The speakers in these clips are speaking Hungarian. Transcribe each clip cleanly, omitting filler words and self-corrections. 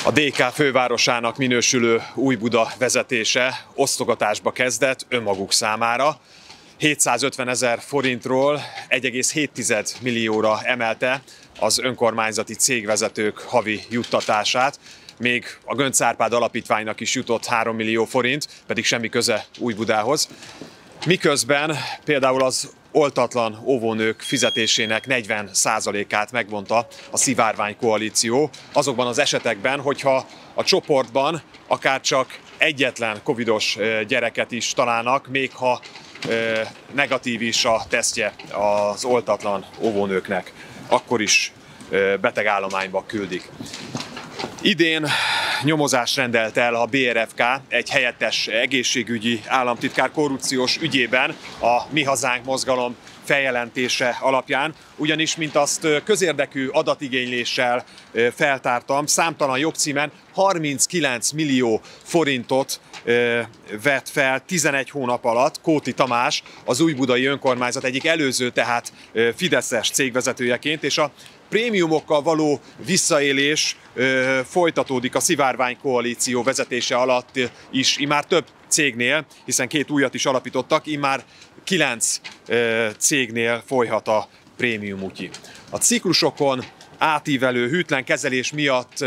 A DK fővárosának minősülő Újbuda vezetése osztogatásba kezdett önmaguk számára. 750 000 forintról 1,7 millióra emelte az önkormányzati cégvezetők havi juttatását. Még a Göncz Árpád Alapítványnak is jutott 3 millió forint, pedig semmi köze Újbudához. Miközben például az oltatlan óvónők fizetésének 40%-át megvonta a Szivárvány koalíció, azokban az esetekben, hogyha a csoportban akár csak egyetlen covidos gyereket is találnak, még ha negatív is a tesztje az oltatlan óvónőknek, akkor is betegállományba küldik. Idén nyomozást rendelt el a BRFK egy helyettes egészségügyi államtitkár korrupciós ügyében a Mi Hazánk mozgalom feljelentése alapján, ugyanis, mint azt közérdekű adatigényléssel feltártam, számtalan jogcímen 39 millió forintot vett fel 11 hónap alatt Kóti Tamás, az újbudai önkormányzat egyik előző, tehát fideszes cégvezetőjeként, és a prémiumokkal való visszaélés folytatódik a Szivárvány koalíció vezetése alatt is, immár több cégnél, hiszen 2 újat is alapítottak, immár 9 cégnél folyhat a prémium utyi. A ciklusokon átívelő hűtlen kezelés miatt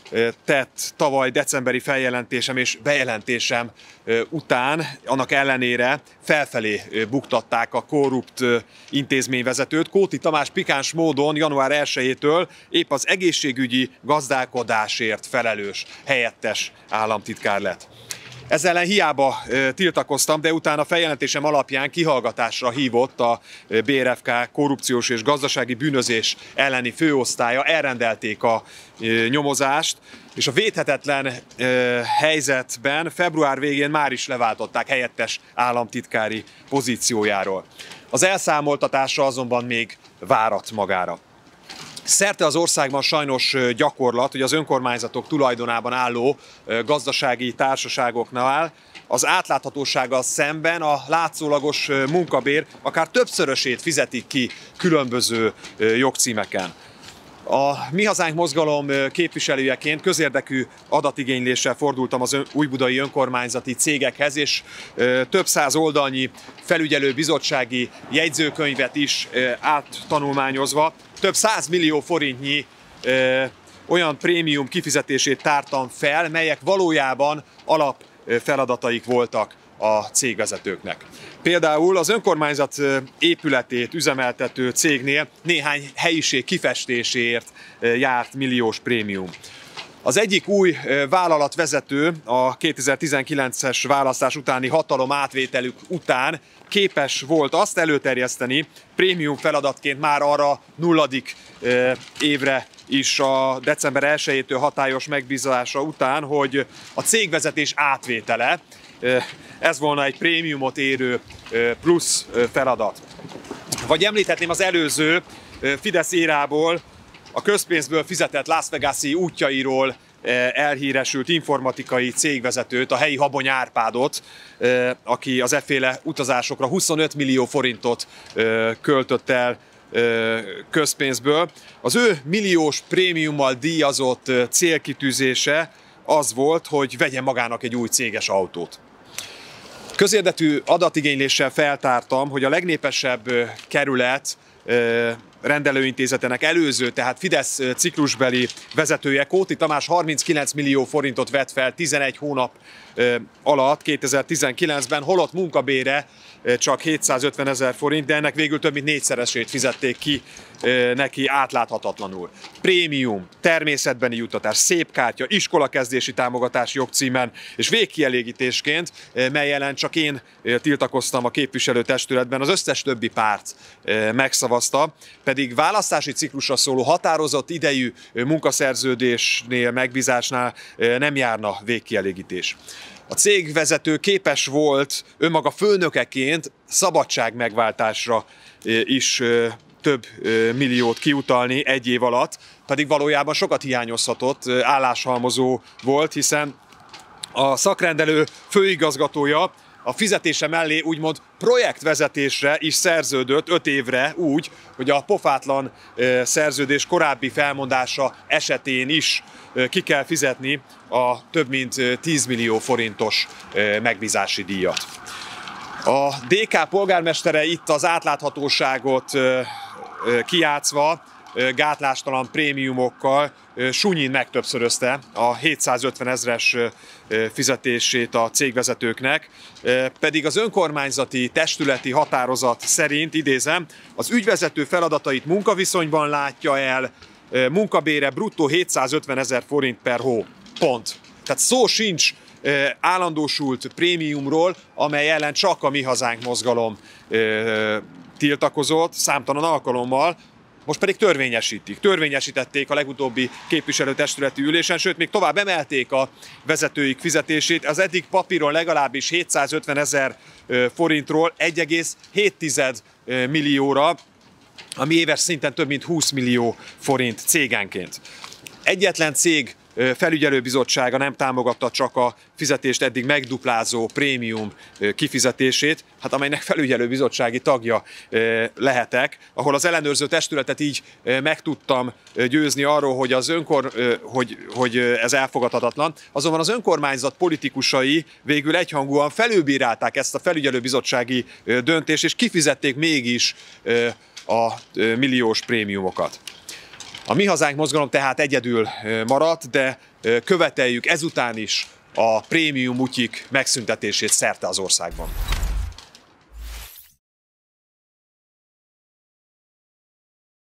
tett tavaly decemberi feljelentésem és bejelentésem után, annak ellenére felfelé buktatták a korrupt intézményvezetőt. Kóti Tamás pikáns módon január 1-től épp az egészségügyi gazdálkodásért felelős helyettes államtitkár lett. Ezzel ellen hiába tiltakoztam, de utána feljelentésem alapján kihallgatásra hívott a BRFK korrupciós és gazdasági bűnözés elleni főosztálya, elrendelték a nyomozást, és a védhetetlen helyzetben február végén már is leváltották helyettes államtitkári pozíciójáról. Az elszámoltatásra azonban még várat magára. Szerte az országban sajnos gyakorlat, hogy az önkormányzatok tulajdonában álló gazdasági társaságoknál az átláthatósággal szemben a látszólagos munkabér akár többszörösét fizetik ki különböző jogcímeken. A Mi Hazánk mozgalom képviselőjeként közérdekű adatigényléssel fordultam az újbudai önkormányzati cégekhez, és több száz oldalnyi felügyelőbizottsági jegyzőkönyvet is áttanulmányozva több 100 millió forintnyi olyan prémium kifizetését tártam fel, melyek valójában alapfeladataik voltak a cégvezetőknek. Például az önkormányzat épületét üzemeltető cégnél néhány helyiség kifestéséért járt milliós prémium. Az egyik új vállalatvezető a 2019-es választás utáni hatalom átvételük után képes volt azt előterjeszteni prémium feladatként már arra 0. évre is a december 1-től hatályos megbízása után, hogy a cégvezetés átvétele, ez volna egy prémiumot érő plusz feladat. Vagy említhetném az előző Fidesz érából a közpénzből fizetett Las Vegas-i útjairól elhíresült informatikai cégvezetőt, a helyi Habony Árpádot, aki az efféle utazásokra 25 millió forintot költött el közpénzből. Az ő milliós prémiummal díjazott célkitűzése az volt, hogy vegyen magának egy új céges autót. Közérdekű adatigényléssel feltártam, hogy a legnépesebb kerület rendelőintézetének előző, tehát Fidesz ciklusbeli vezetője, Kóti Tamás 39 millió forintot vett fel 11 hónap alatt 2019-ben, holott munkabére csak 750 000 forint, de ennek végül több mint 4-szeresét fizették ki neki átláthatatlanul. Prémium, természetbeni juttatás, szép kártya, iskolakezdési támogatás jogcímen és végkielégítésként, mely ellen csak én tiltakoztam a képviselőtestületben, az összes többi párt megszavazta, pedig választási ciklusra szóló határozott idejű munkaszerződésnél, megbízásnál nem járna végkielégítés. A cégvezető képes volt önmaga főnökeként szabadságmegváltásra is több milliót kiutalni egy év alatt, pedig valójában sokat hiányozhatott, álláshalmozó volt, hiszen a szakrendelő főigazgatója a fizetése mellé úgymond projektvezetésre is szerződött 5 évre úgy, hogy a pofátlan szerződés korábbi felmondása esetén is ki kell fizetni a több mint 10 millió forintos megbízási díjat. A DK polgármestere itt az átláthatóságot kijátszva, gátlástalan prémiumokkal sunyin megtöbbszörözte a 750 000-es fizetését a cégvezetőknek, pedig az önkormányzati testületi határozat szerint, idézem, az ügyvezető feladatait munkaviszonyban látja el, munkabére bruttó 750 000 forint per hó. Pont. Tehát szó sincs állandósult prémiumról, amely ellen csak a Mi Hazánk mozgalom tiltakozott számtalan alkalommal, most pedig törvényesítik. Törvényesítették a legutóbbi képviselőtestületi ülésen, sőt, még tovább emelték a vezetőik fizetését. Az eddig papíron legalábbis 750 000 forintról 1,7 millióra, ami éves szinten több mint 20 millió forint cégenként. Egyetlen cég felügyelőbizottsága nem támogatta csak a fizetést eddig megduplázó prémium kifizetését, hát amelynek felügyelőbizottsági tagja lehetek, ahol az ellenőrző testületet így meg tudtam győzni arról, hogy ez elfogadhatatlan. Azonban az önkormányzat politikusai végül egyhangúan felülbírálták ezt a felügyelőbizottsági döntést, és kifizették mégis a milliós prémiumokat. A Mi Hazánk mozgalom tehát egyedül maradt, de követeljük ezután is a prémium utyik megszüntetését szerte az országban.